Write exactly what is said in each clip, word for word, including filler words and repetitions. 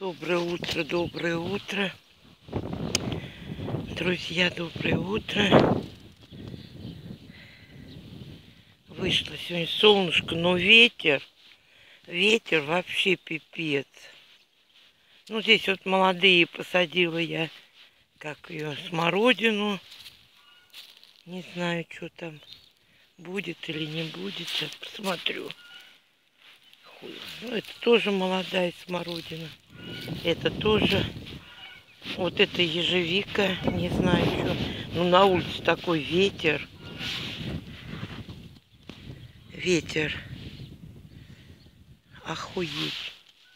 Доброе утро, доброе утро. Друзья, доброе утро. Вышло сегодня солнышко, но ветер, ветер вообще пипец. Ну, здесь вот молодые посадила я, как ее, смородину. Не знаю, что там будет или не будет. Сейчас посмотрю. Ну, это тоже молодая смородина. Это тоже. Вот это ежевика. Не знаю, что. Ну, на улице такой ветер. Ветер. Охуеть.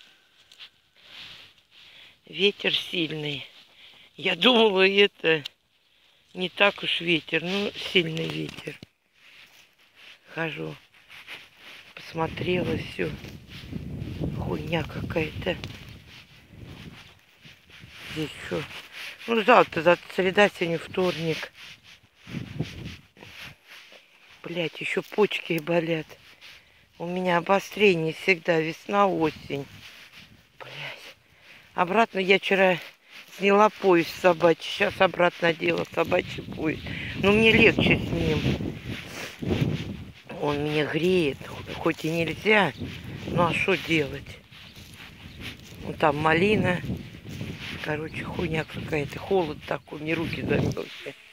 Ветер сильный. Я думала, это не так уж ветер. Ну, сильный ветер. Хожу. Посмотрела, все. Хуйня какая-то. Здесь что? Ну, завтра, завтра среда, сегодня вторник. Блять, еще почки болят. У меня обострение всегда, весна, осень. Блять. Обратно я вчера сняла пояс собачий. Сейчас обратно одела собачий пояс. Но мне легче с ним. Он меня греет. Хоть и нельзя. Ну а что делать? Ну там малина. Короче, хуйня какая-то. Холод такой. Мне руки замерзли.